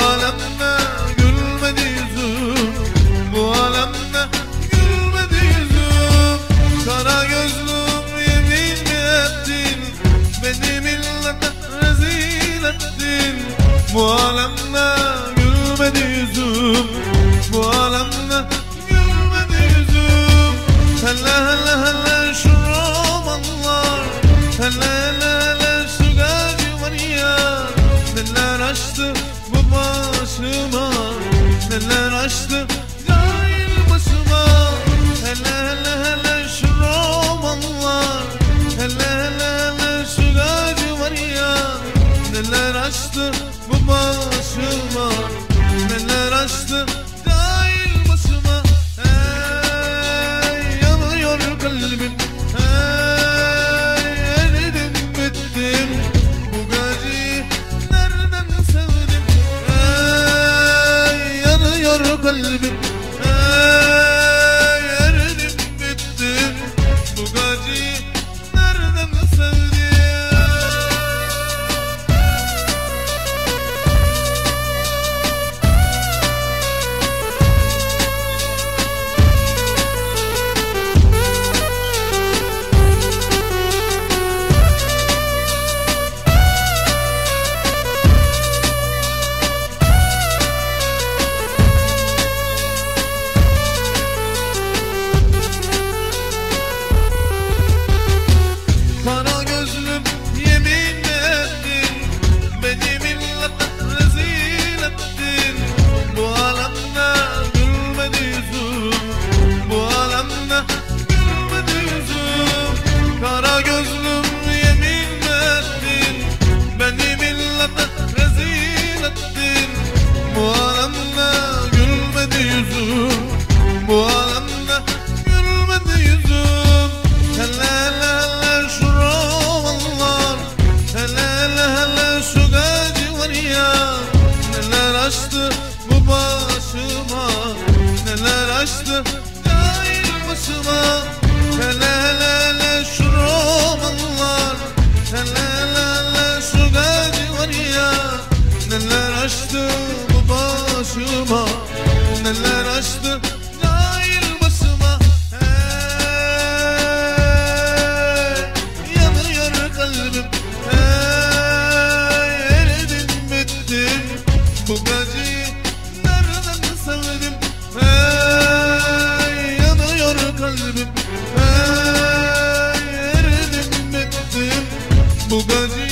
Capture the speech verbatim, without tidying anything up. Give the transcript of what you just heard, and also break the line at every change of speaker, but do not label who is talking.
alemde gülmedi yüzüm, bu alemde gülmedi yüzüm. Kara gözlüm yemin mi ettin, beni millete rezil ettin. Bu alemde gülmedi yüzüm, bu alemde gülmedi yüzüm. Hele hele hele şu romanlar, hele hele hele şu gacı var ya. Neler açtı bu başıma, neler açtı cahil başıma. Hele hele hele şu romanlar, hele hele hele şu gacı var ya. Neler açtı bu başıma, neler açtı cahil başıma. Hey, yanıyor kalbim, hey, eridim bittim. Bu gacıyı nereden sevdim? Hey, yanıyor kalbim, hey, eridim bittim. Bu gacıyı nereden sevdim? Kara gözlüm yemin ettin, beni millete rezil ettin. Bu alemde gülmedi yüzüm, bu alemde gülmedi yüzüm. Kara gözlüm yemin ettin, beni millete rezil ettin. Bu alemde gülmedi yüzüm, bu alemde gülmedi yüzüm. Hele hele hele şu romanlar, hele hele hele şu gacı var ya. Neler açtı bu başıma, neler açtı cahil başıma. Hele hele hele şu romanlar, hele hele hele şu gacı var ya. Neler açtı bu başıma, neler açtı cahil başıma. Kalbim, hey, eridim bittim. Bu gacıyı nereden sevdim? Hey, yanıyor kalbim, hey, eridim bittim. Bu gacıyı